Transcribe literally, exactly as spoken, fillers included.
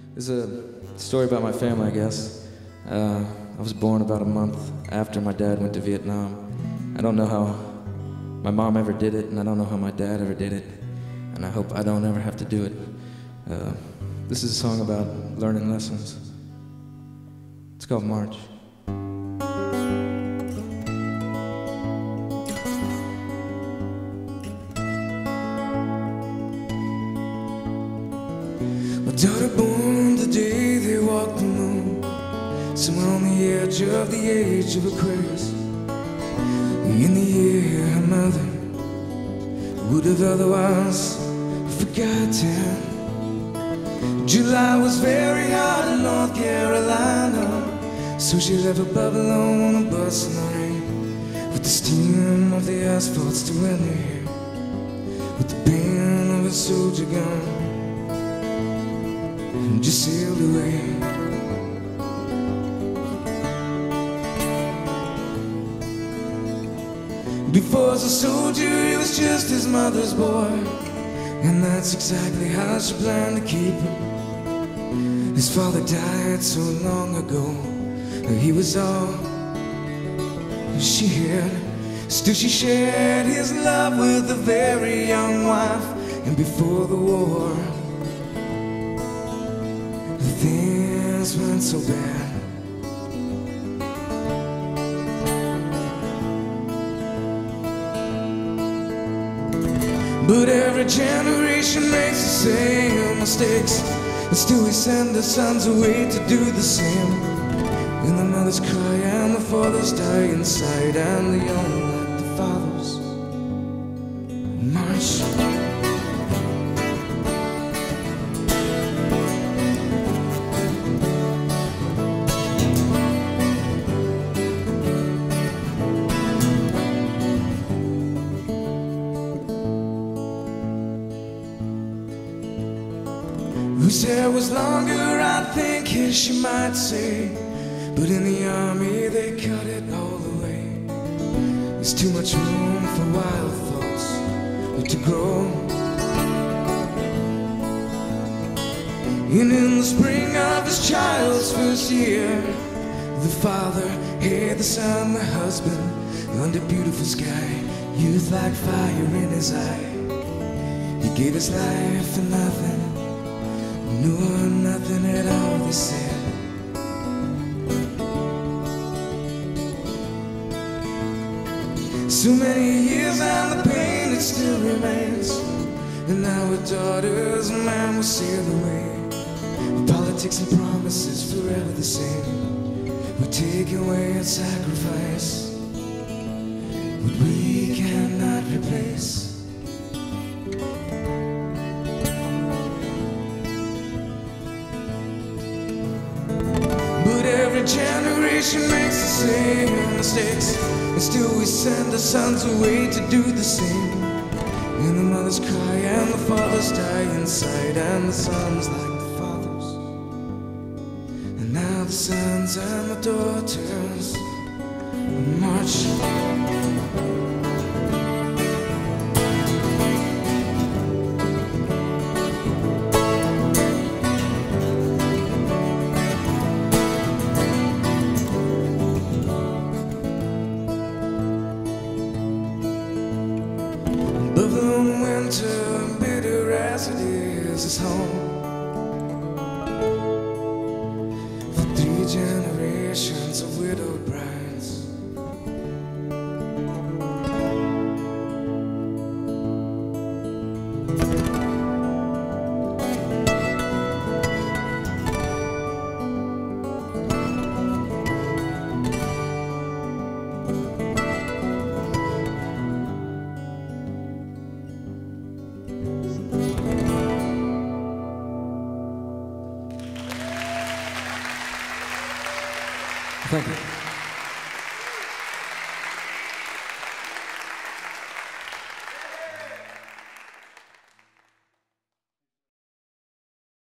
This is a story about my family, I guess. Uh, I was born about a month after my dad went to Vietnam. I don't know how my mom ever did it, and I don't know how my dad ever did it, and I hope I don't ever have to do it. Uh, this is a song about learning lessons. It's called March. My daughter born the day they walked the moon, somewhere on the edge of the age of Aquarius. In the year her mother would have otherwise forgotten. July was very hot in North Carolina, so she left her bubble on a bus in the rain, with the steam of the asphalt still in her hair, with the band of a soldier gun, and just sailed away. Before as a soldier, he was just his mother's boy, and that's exactly how she planned to keep him. His father died so long ago, he was all she had. Still she shared his love with a very young wife, and before the war, things weren't so bad. But every generation makes the same mistakes, and still we send our sons away to do the same. And the mothers cry and the fathers die inside, and the young like the fathers march. Whose hair was longer, I think, yes, she might say, but in the army they cut it all the way. There's too much room for wild thoughts to grow. And in the spring of his child's first year, the father had the son, the husband, under beautiful sky, youth like fire in his eye. He gave his life for nothing, no, nothing at all, they said. So many years and the pain, it still remains. And now our daughters, man, will sail away. Politics and promises forever the same. We take away and sacrifice what we cannot replace. But every generation makes the same mistakes, and still we send our sons away to do the same. And the mothers cry and the fathers die inside, and the sons like the fathers, and now the sons and the daughters march. Bubbling winter, bitter as it is, is home for three generations of widowed brides. Thank you.